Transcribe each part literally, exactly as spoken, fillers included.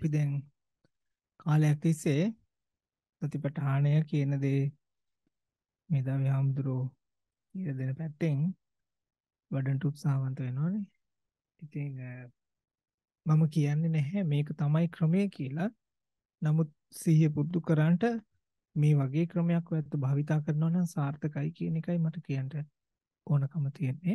අපි දැන් කාලයක් තිස්සේ සතිපට්ඨානය කියන දේ මේදාවේ හාමුදුරුවෝ කියලා දෙන පැත්තෙන් වඩන්ට උත්සාහවන්ත වෙනවානේ. ඉතින් මම කියන්නේ නැහැ මේක තමයි ක්‍රමය කියලා. නමුත් සිහිය පුරුදු කරන්ට මේ වගේ ක්‍රමයක් ඔයත් භාවිතා කරනවා නම් සාර්ථකයි කියන එකයි මට කියන්න ඕනකම තියෙන්නේ.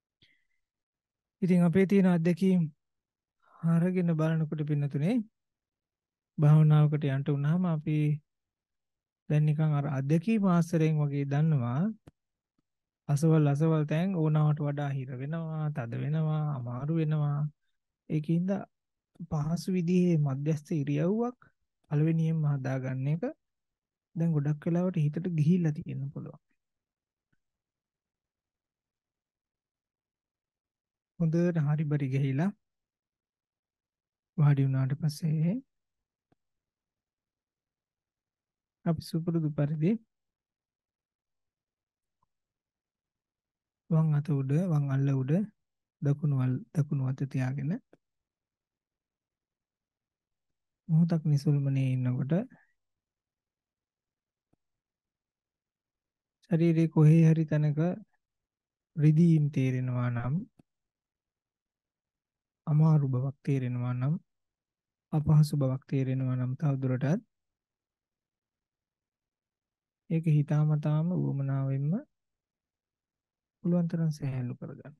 ඉතින් අපේ තියෙන අත්දැකීම් අරගෙන බලනකොට පින්නතුනේ භාවනාවකට යන්න උනහම අපි දැන් නිකන් අර අධ්‍යක්ී මාස්තරෙන් වගේ දන්නවා අසවල් අසවල් තැන් ඕනවට වඩා හිර වෙනවා, තද වෙනවා, අමාරු වෙනවා. ඒකින්ද පහසු විදිහේ මධ්‍යස්ථ ඉරියව්වක් පළවෙනියෙන්ම හදාගන්න එක දැන් ගොඩක් වෙලාවට හිතට ගිහිල්ලා තියෙන්න පුළුවන්. හොඳට හරි බරි ගිහිලා වාඩි වුණාට පස්සේ අපි සුපුරුදු පරිදි වම් අත උඩ වම් අල්ල උඩ දකුණු අල් දකුණු අත තියාගෙන මොහොතක් නිසල්මනේ ඉන්නකොට ශරීරයේ කොහේ හරි තැනක රිදීම් තේරෙනවා නම් අමාරු බවක් තේරෙනවා නම් අපහසු බවක් තේරෙනවා නම් තවදුරටත් ඒක හිතාමතාම උවමනාවෙන්ම පුළුවන් තරම් සහැල්ලු කරගන්න.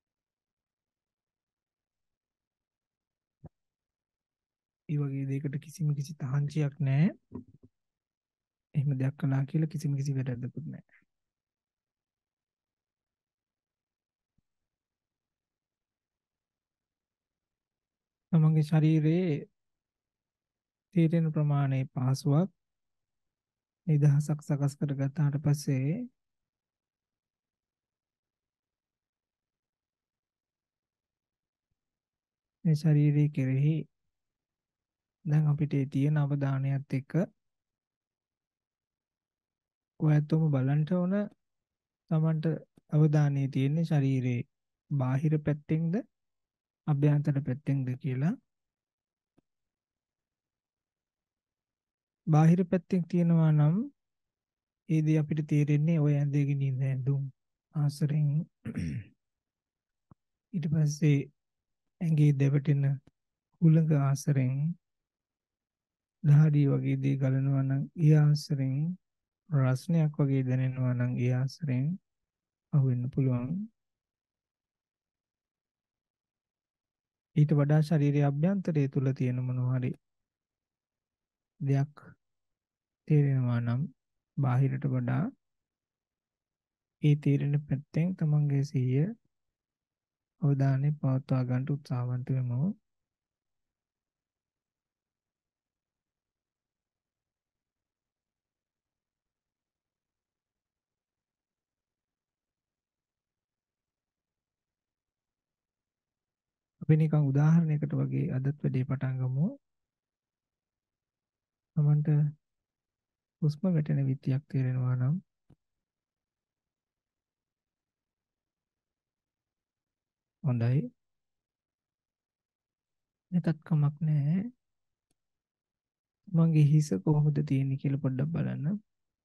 ඒ වගේ දෙයකට කිසිම කිසි තහංචියක් නැහැ. එහෙම දෙයක් කළා කියලා කිසිම කිසි වැරද්දකුත් නැහැ. තමන්ගේ ශරීරයේ තීරණ ප්‍රමාණයේ පහසුවක් නිදහසක් සකස් කරගත්තාට පස්සේ මේ ශරීරයේ කෙරෙහි දැන් අපිට තියෙන අවධානයත් එක්ක ඔයත්තුම බලන්න ඕන තමන්ට අවධානය තියෙන්නේ ශරීරයේ බාහිර පැත්තෙන්ද අභ්‍යන්තර පැත්තෙන්ද කියලා. බාහිර පැත්තෙන් තියෙනවා නම් ඒ දේ අපිට තේරෙන්නේ ඔය ඇඳගෙන ඉන්න ඇඳුම් ආසරෙන් ඊට පස්සේ ඇඟේ දෙවටෙන හුළඟ ආසරෙන් දහඩිය වගේ දේ ගලනවා නම් ඒ ආසරෙන් රස්නයක් වගේ දැනෙනවා නම් ඒ ආසරෙන් අහුවෙන්න පුළුවන්. ඊට වඩා ශරීරයේ අභ්‍යන්තරය තුල තියෙන මොනවා හරි දෙයක් තේරෙනවා නම් බාහිරට වඩා ඒ තේරෙන පැත්තෙන් තමන්ගේ සිහිය අවධානය පවත්වා ගන්න උත්සාහවන්ත වෙමු. අපි නිකන් උදාහරණයකට වගේ අදත් වැඩේ පටන් ගමු. තමන්ට හුස්ම වැටෙන විදියක් තේරෙනවා නම් හොඳයි. නැතත් කමක් නැහැ. මගේ හිස කොහොමද තියෙන්නේ කියලා පොඩ්ඩක් බලන්න.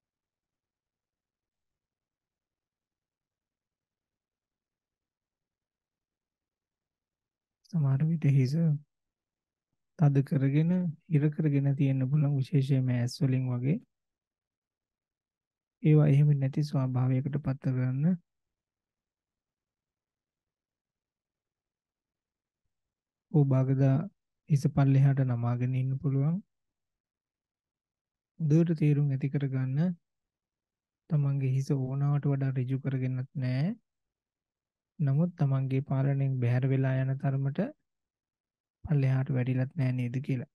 සමහර විට හිස තද කරගෙන ඉර කරගෙන තියෙන්න පුළුවන් විශේෂයෙන්ම ඇස් වලින් වගේ. ඒවා එහෙම නැති ස්වභාවයකට පත් කරගන්න. ඕ බාගදා හිස පල්ලෙහාට නමාගෙන ඉන්න පුළුවන්. දුරට තීරුම් ඇති කරගන්න තමන්ගේ හිස ඕනාවට වඩා ඍජු කරගෙනත් නැහැ. නමුත් තමන්ගේ පාලනයෙන් බැහැර වෙලා යන තරමට පල්ලෙහාට වැඩිලත් නැහැ නේද කියලා.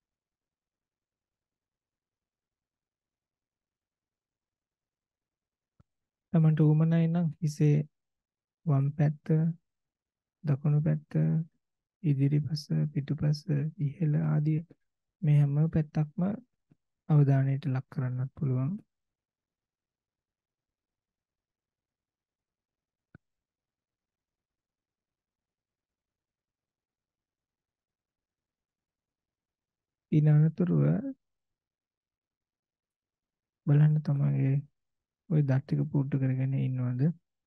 තමන්ට උමනයි නම් හිසේ වම් පැත්ත, දකුණු පැත්ත, ඉදිරිපස, පිටුපස, ඉහළ ආදී මේ හැම පැත්තක්ම අවධානයට ලක් කරන්නත් පුළුවන්. ඊන අනතුරුව බලන්න තමන්ගේ ওই දත් ටික පුරුදු කරගෙන ඉන්නවද?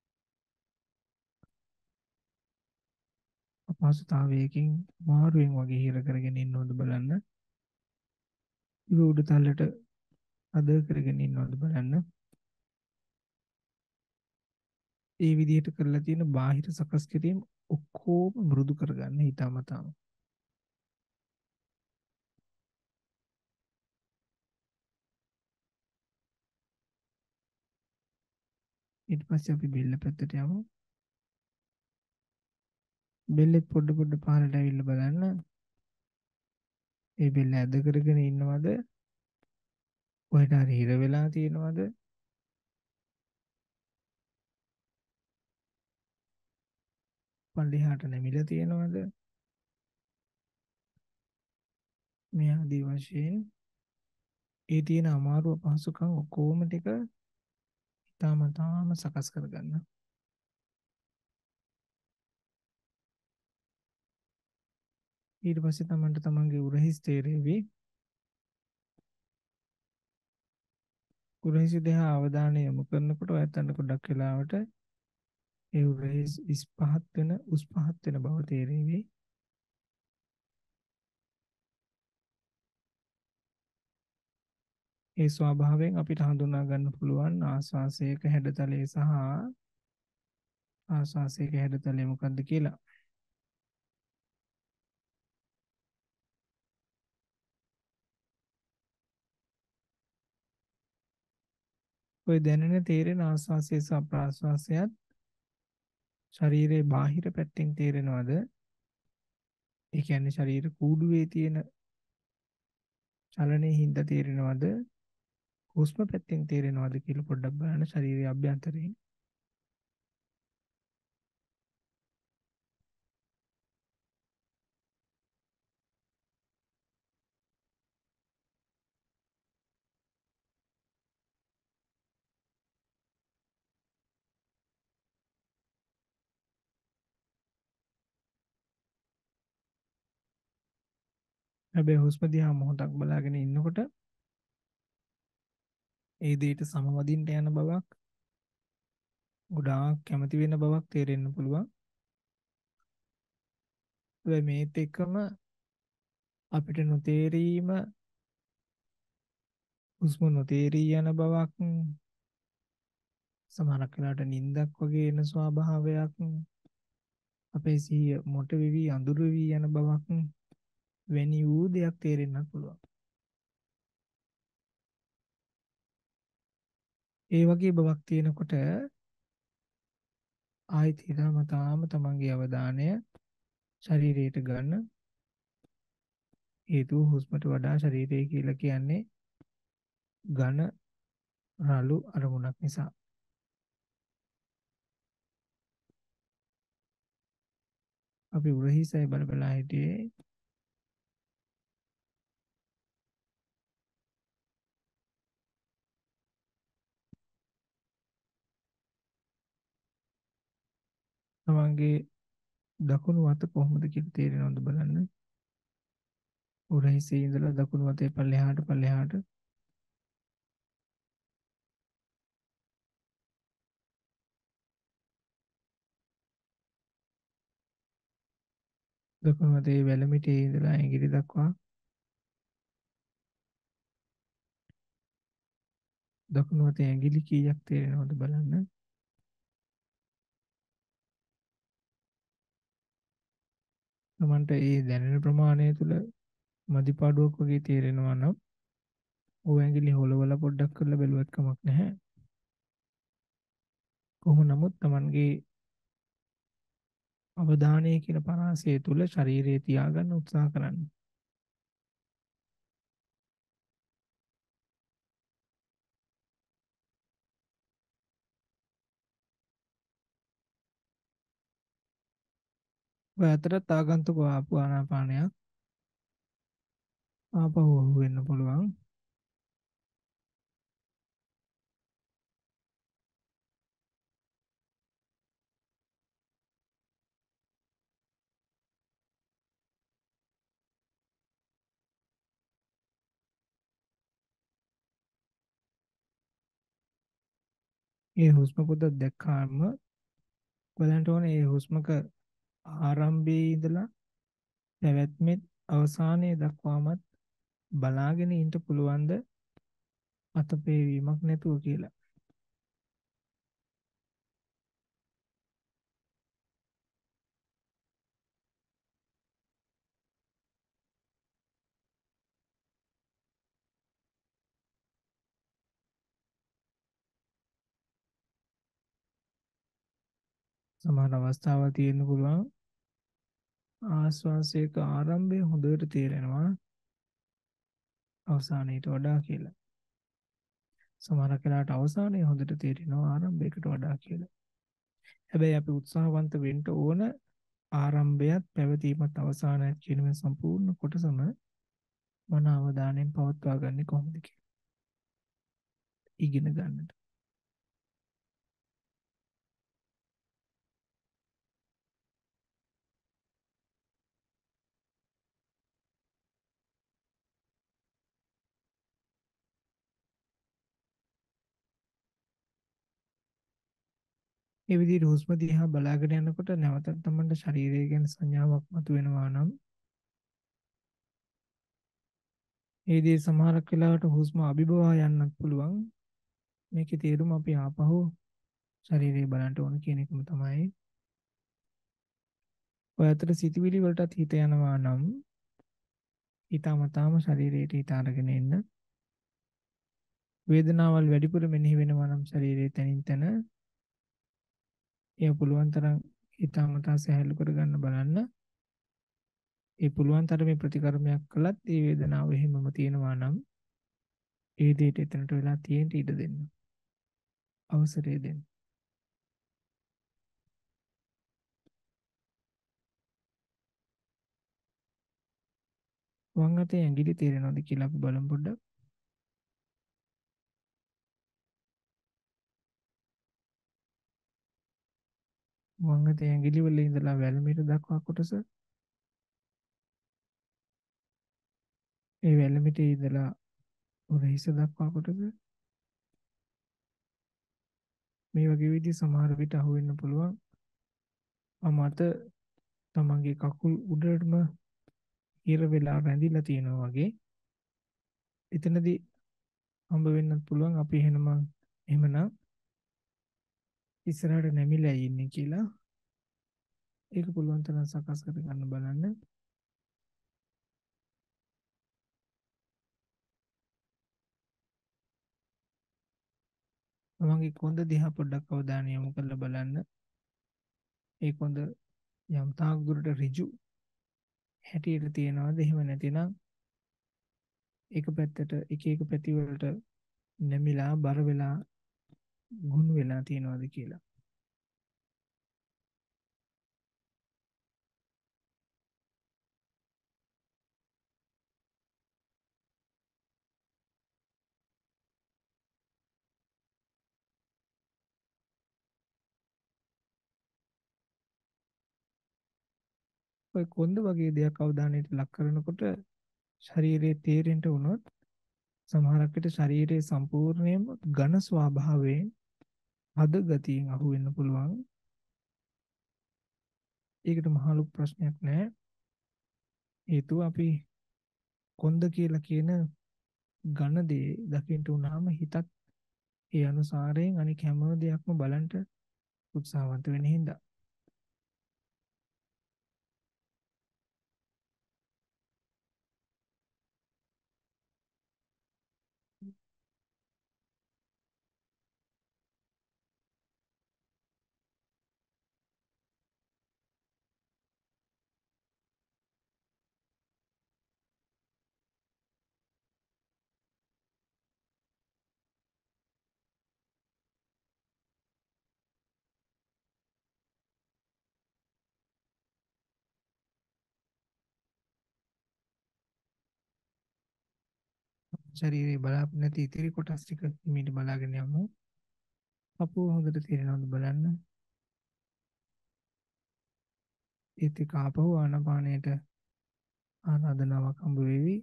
අපහසුතාවයකින් මාරුවෙන් වගේ හිර කරගෙන ඉන්නවද බලන්න. ඉව උඩ තල්ලට අද කරගෙන ඉන්නවද බලන්න. ඒ විදිහට කරලා තියෙන බාහිර සකස් කිරීම ඔක්කොම මෘදු කරගන්න හිතාමතාම. ඊට පස්සේ අපි බෙල්ල පැත්තට යමු. බෙල්ලෙත් පොඩ පොඩ පහළට ඇවිල්ලා බලන්න. ඒ බෙල්ල ඇද කරගෙන ඉන්නවද? කොහෙට හරි හිර වෙලා තියෙනවද? පල්ලෙහාට නැමිලා තියෙනවද? මේ ආදී වශයෙන් ඒ තියෙන අමාරු අපහසුකම් ඔක්කොම ටික හිතාමතාම සකස් කරගන්න. ඊට පස්සේ තමන්ට තමන්ගේ උරහිස් තේරෙවි. උරහිස දෙහා අවධානය යොමු කරනකොට ඔයයන්ට ගොඩක් වෙලාවට ඒ උරහිස් ඉස් පහත් වෙන උස් පහත් වෙන බව තේරෙවි. ඒ ස්වභාවයෙන් අපිට හඳුනා ගන්න පුළුවන් ආශ්වාසයක හැඩතලය සහ ආශ්වාසයක හැඩතලය මොකක්ද කියලා. ඔය දැනෙන තේරෙන ආශ්වාසය සහ ප්‍රාශ්වාසයත් ශරීරයේ බාහිර පැත්තෙන් තේරෙනවද? ඒ කියන්නේ ශරීර කූඩුවේ තියෙන චලනයේ හින්දා තේරෙනවද? හුස්ම පැත්තෙන් තේරෙනවද කියලා පොඩ්ඩක් බලන්න ශරීරයේ අභ්‍යන්තරයෙන්. හැබැයි හුස්ම දිහා මොහොතක් බලාගෙන ඉන්නකොට ඒ දෙයට සමවදින්න යන බවක් ගොඩාක් කැමති වෙන බවක් තේරෙන්න පුළුවන්. හැබැයි මේත් එක්කම අපිට නොතේරීම හුස්ම නොතේරී යන බවක් සමහරක් වෙලාවට නිින්දක් වගේ එන ස්වභාවයක් අපේ සිහිය මොට වෙවි අඳුර වෙවි යන බවක් වැනි වූ දෙයක් තේරෙන්නත් පුළුවන්. ඒ වගේ බවක් තියෙනකොට ආයෙත් හිතාමතාම තමන්ගේ අවධානය ශරීරයට ගන්න. හේතුව හුස්මට වඩා ශරීරය කියලා කියන්නේ ඝන රළු අරමුණක් නිසා. අපි උරහිසයි බල බලා හිටියේ. තමන්ගේ දකුණු අත කොහොමද කියලා තේරෙනවද බලන්න. උරහිසේ ඉඳලා දකුණු අතේ පල්ලෙහාට පල්ලෙහාට දකුණු අතේ වැලමිටේ ඉඳලා ඇඟිලි දක්වා දකුණු අතේ ඇඟිලි කීයක් තේරෙනවද බලන්න. තමන්ට ඒ දැනෙන ප්‍රමාණය තුළ මදිපාඩුවක් වගේ තේරෙනවා නම් ඔය ඇඟිලි හොලවලා පොඩ්ඩක් කරලා බැලුවත් කමක් නැහැ. කොහොම නමුත් තමන්ගේ අවධානය කියන පරාසය තුළ ශරීරයේ තියාගන්න උත්සාහ කරන්න. ඔය අතරත් ආගන්තුක ආපු ආනාපානයක් ආපහු අහු වෙන්න පුළුවන්. ඒ හුස්ම පොත දැක්කාම බලන්න ඕනේ ඒ හුස්මක ආරම්භයේ ඉඳලා පැවැත්මෙත් අවසානයේ දක්වාමත් බලාගෙන ඉන්න පුළුවන්ද අතපේවීමක් නැතුව කියලා. සමහර අවස්ථාවල් තියෙන්න පුළුවන් ආශ්වාසයක ආරම්භය හොඳට තේරෙනවා අවසානයට වඩා කියලා. සමහර වෙලාවට අවසානයේ හොඳට තේරෙනවා ආරම්භයකට වඩා කියලා. හැබැයි අපි උත්සාහවන්ත වෙන්න ඕන ආරම්භයත් පැවතීමත් අවසානයත් කියන මේ සම්පූර්ණ කොටසම මන අවධානයෙන් පවත්වා ගන්න කොහොමද කියලා ඉගෙන ගන්නට. මේ විදිහට හුස්ම දිහා බලාගෙන යනකොට නැවතත් තමන්ට ශරීරය ගැන සංඥාවක් මතුවෙනවා නම් ඒ දී සමහරක් වෙලාවට හුස්ම අභිබවා යන්නත් පුළුවන්. මේකේ තේරුම අපි ආපහු ශරීරය බලන්න ඕන කියන එකම තමයි. ඔය අතර සිතුවිලි වලටත් හිත යනවා නම් ඊටමතාම ශරීරයට හිත අරගෙන ඉන්න. වේදනාවල් වැඩිපුර මෙනෙහි වෙනවා නම් ශරීරයේ තනින් තන ඒ පුළුවන් තරම් ඊටමතා සහැල්ලු කරගන්න බලන්න. ඒ පුළුවන් තරමේ ප්‍රතිකර්මයක් කළත් ඒ වේදනාව එහෙමම තියෙනවා නම් ඒ දෙයට එතනට වෙලා තියෙන්න ඉඩ දෙන්න. අවසරය දෙන්න. වම් අතේ ඇඟිලි තේරෙනවද කියලා අපි බලමු පොඩ්ඩක්. වම් අතේ ඇඟිලි වල ඉඳලා වැලමිට දක්වා කොටස. ඒ වැලමිටේ ඉඳලා උරහිස දක්වා කොටස. මේ වගේ විදිහ සමහර විට අහුවෙන්න පුළුවන්. මත තමන්ගේ කකුල් උඩටම හිර වෙලා රැඳිලා තියෙනවා වගේ. එතනදී හම්බ වෙන්නත් පුළුවන් අපි එහෙනම එහෙමනම් ඉස්සරහට නැමිලා ඉන්නේ කියලා. ඒක පුළුවන් තරම් සකස් කර ගන්න බලන්න. තමන්ගේ කොන්ද දිහා පොඩ්ඩක් අවධානය යොමු කරලා බලන්න. ඒ කොන්ද යම් තාක් දුරට ඍජු හැටියට තියනවාද එහෙම නැතිනම් එක පැත්තට එක එක පැති වලට නැමිලා බර වෙලා ගුණ වෙලා තියනවාද කියලා. ඔය කොන්ද වගේ දෙයක් අවධානයට ලක් කරනකොට ශරීරයේ තේරෙන්න වුණොත් සමහරක් විට ශරීරයේ සම්පූර්ණයෙන්ම ඝන ස්වභාවයෙන් හද ගතියෙන් අහු වෙන්න පුළුවන්. ඒකට මහ ලොකු ප්‍රශ්නයක් නෑ. හේතුව අපි කොන්ද කියලා කියන ඝන දේ දකින්න උනාම හිතත් ඒ අනුසාරයෙන් අනික හැම දෙයක්ම බලන්ට උත්සාහවන්ත වෙන හින්දා. ශරීරයේ බලාපොරොත්තු නැති ඉතිරි කොටස් ටික හිමීට බලාගෙන යමු. අපෝ හොඳට තේරෙනවද බලන්න. ඒත් ඒක ආපහු ආනාපානයට ආරාධනාවක් හම්බ වෙවි.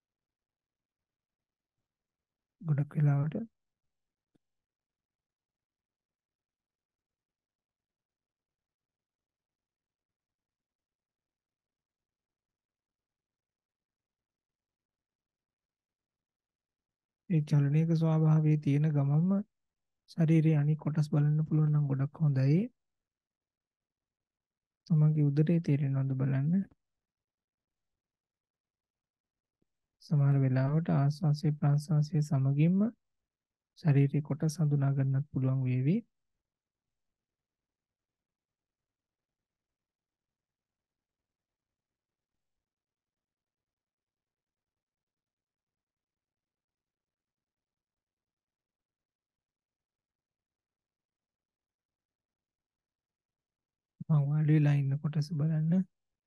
ගොඩක් වෙලාවට ඒ චලනයක ස්වභාවයේ තියෙන ගමන්ම ශරීරයේ අනික් කොටස් බලන්න පුළුවන් නම් ගොඩක් හොඳයි. තමන්ගේ උදරේ තේරෙනවද බලන්න. සමහර වෙලාවට ආස්වාසය ප්‍රාස්වාසය සමගින්ම ශරීරයේ කොටස් හඳුනා ගන්නත් පුළුවන් වේවි. මම වාඩි වෙලා ඉන්න කොටස බලන්න.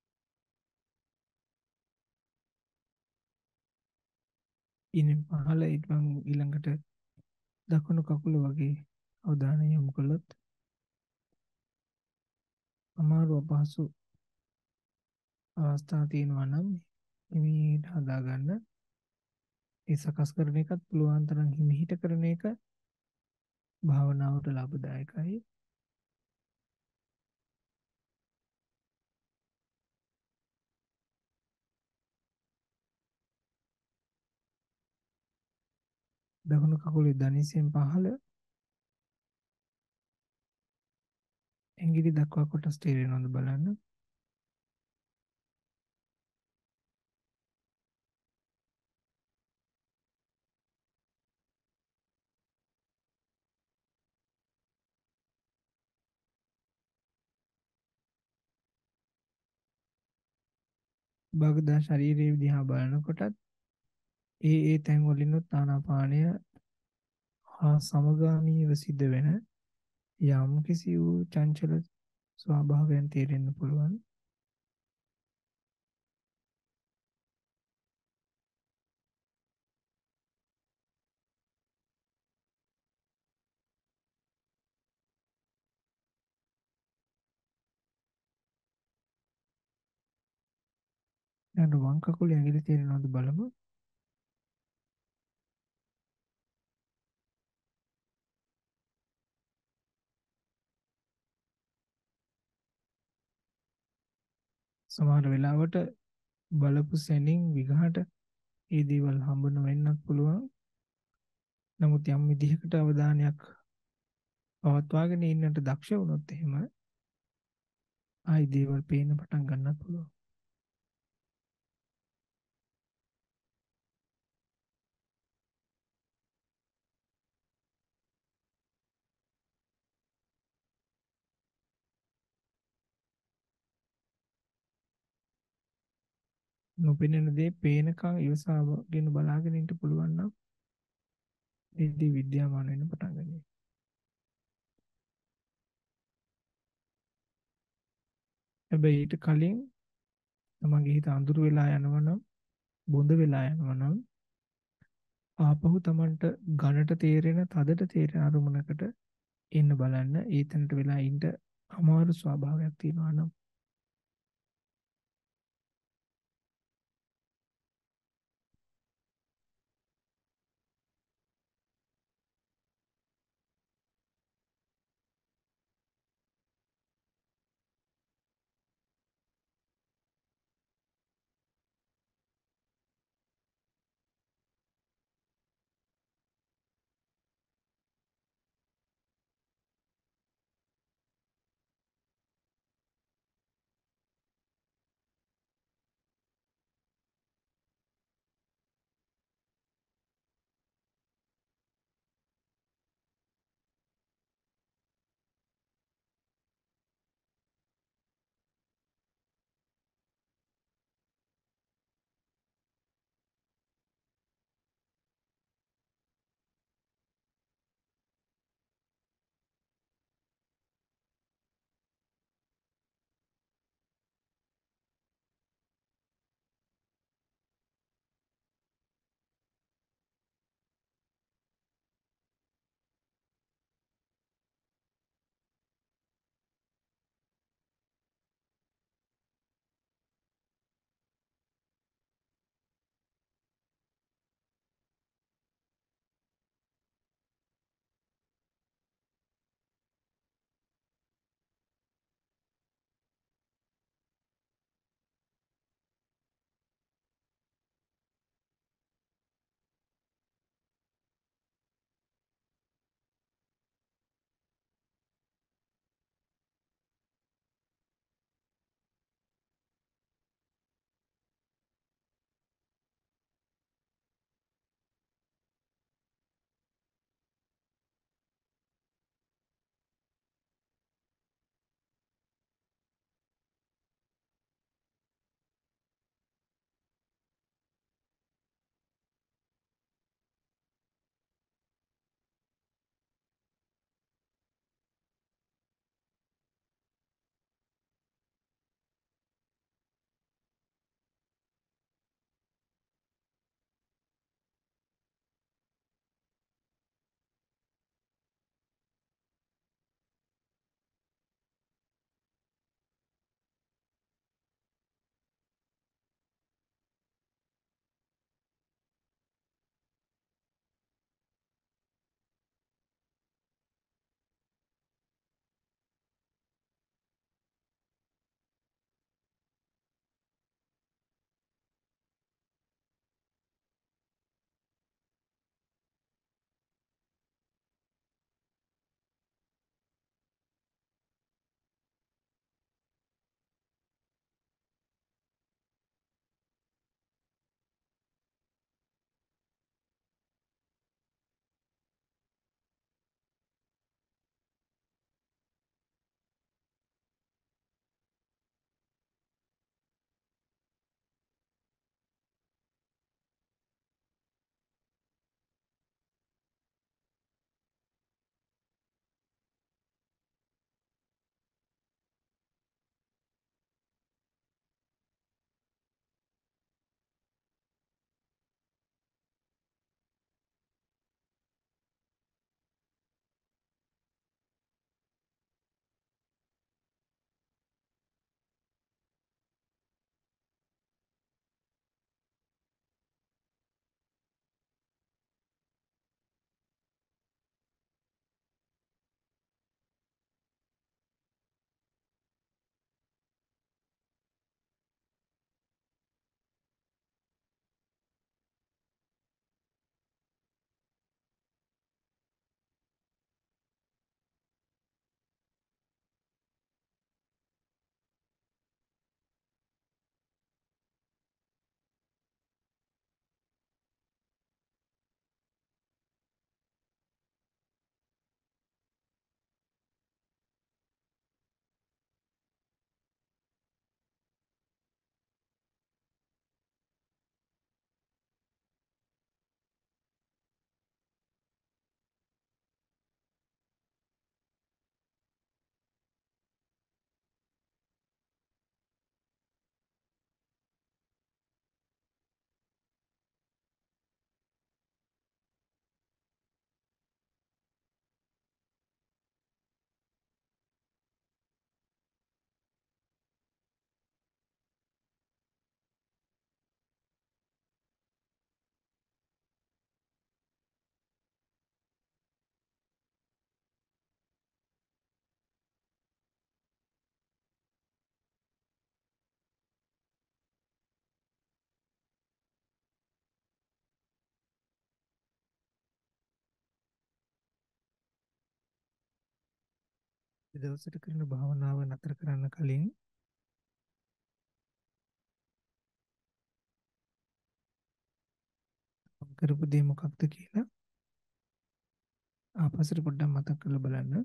ඉනින් පහළ ඉක්මන් ඊළඟට දකුණු කකුල වගේ අවධානය යොමු කළොත් අමාරු අපහසු අවස්ථා තියෙනවා නම් හිමීට හදාගන්න. ඒ සකස් කරන එකත් පුළුවන් තරම් හිමිහිට කරන එක භාවනාවට ලාභදායකයි. දකුණු කකුලේ දණහිසෙන් පහළ ඇඟිලි දක්වා කොටස් තේරෙනවද බලන්න. බගදා ශරීරයේ දිහා බලනකොටත් ඒ ඒ තැන් වලිනුත් ආනාපානය හා සමගාමීව සිද්ධ වෙන යම් කිසි වූ චංචල ස්වභාවයන් තේරෙන්න පුළුවන්. දැන් වම් කකුලේ ඇඟිලි තේරෙනවද බලමු. සමහර වෙලාවට බලපු සැනින් විගහට ඒ දේවල් හම්බ නොවෙන්නත් පුළුවන්. නමුත් යම් විදිහකට අවධානයක් පවත්වාගෙන ඉන්නට දක්ෂ වුණොත් එහෙම ආයි දේවල් පේන්න පටන් ගන්නත් පුළුවන්. නොපෙනෙන දේ පේනකම් ඉවසාගෙන බලාගෙන ඉන්න පුළුවන් නම් ඒ දේ විද්‍යාමාන වෙන්න පටන් ගන්නවා. හැබැයි ඊට කලින් තමන්ගේ හිත අඳුර වෙලා යනවනම් බොඳ වෙලා යනවනම් ආපහු තමන්ට ඝනට තේරෙන තදට තේරෙන අරමුණකට එන්න බලන්න. ඒතනට වෙලා ඉන්න අමාරු ස්වභාවයක් තියෙනවා නම් දවසට කරන භාවනාව නතර කරන්න කලින් කරපු දේ මොකක්ද කියලා ආපස්සට පොඩ්ඩක් මතක් කරලා බලන්න.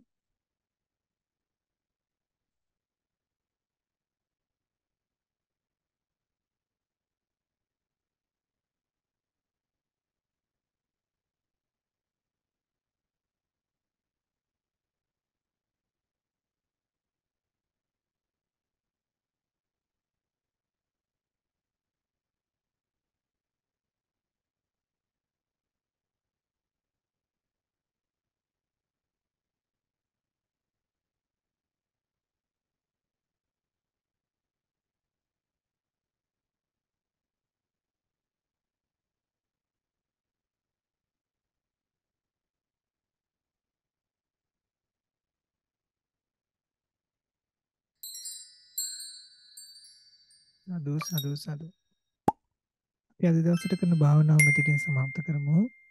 සාදු සාදු සාදු. අපි අද දවසට කරන භාවනාව මෙතකින් සමාප්ත කරමු.